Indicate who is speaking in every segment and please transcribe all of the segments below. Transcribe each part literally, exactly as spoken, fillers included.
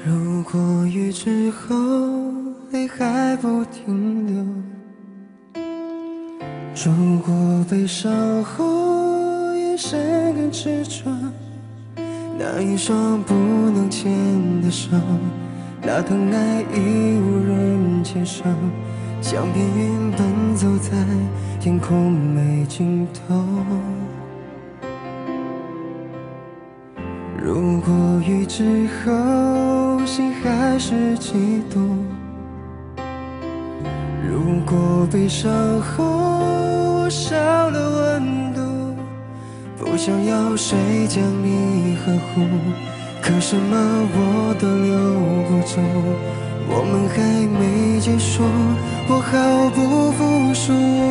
Speaker 1: 如果雨之后泪还不停流，如果悲伤后眼神更执着，那一双不能牵的手，那疼爱已无人接受，像片云奔走在天空没尽头。如果雨之后心还是悸动，如果悲伤后我少了温度，不想要谁将你呵护，可什么我都留不住，我们还没结束，我毫不服输。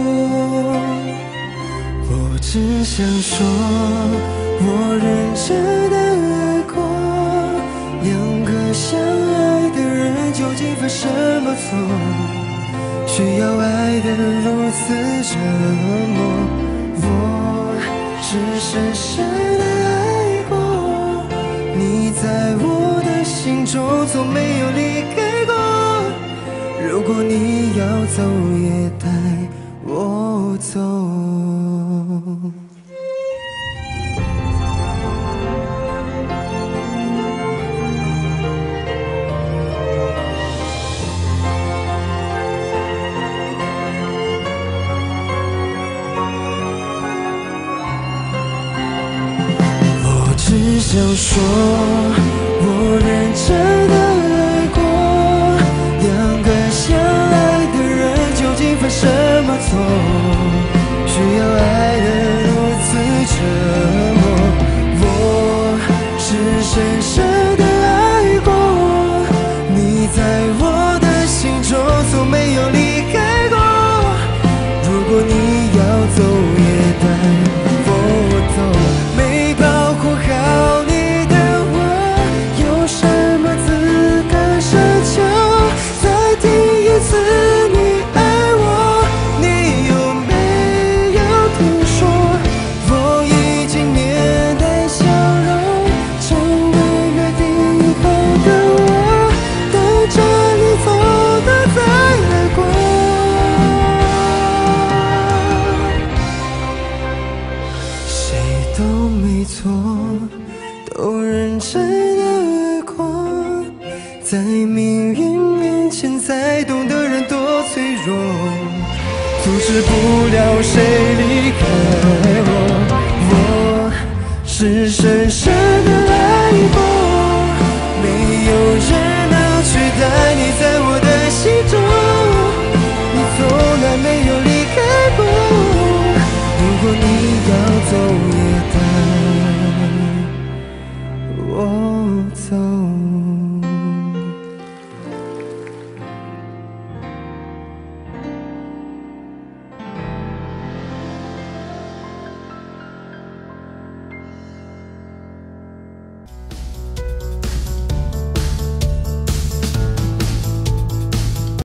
Speaker 1: 我只想说，我认真的爱过，两个相爱的人究竟犯什么错，需要爱得如此折磨。我是深深的爱过，你在我的心中从没有离开过，如果你要走也带我走。只想说，我认真的爱过，两个相爱的人究竟犯什么错，需要爱得如此折磨。我是深深的爱过，你在我的心中从没有离开过，如果你要走也带我走。没保护好你的我，有什么资格奢求再听一次你爱我？你有没有听说，我已经面带笑容，成为约定后的我，等着你走的再来过。谁都没错，都认真的爱过，在命运面前才懂得人多脆弱，阻止不了谁离开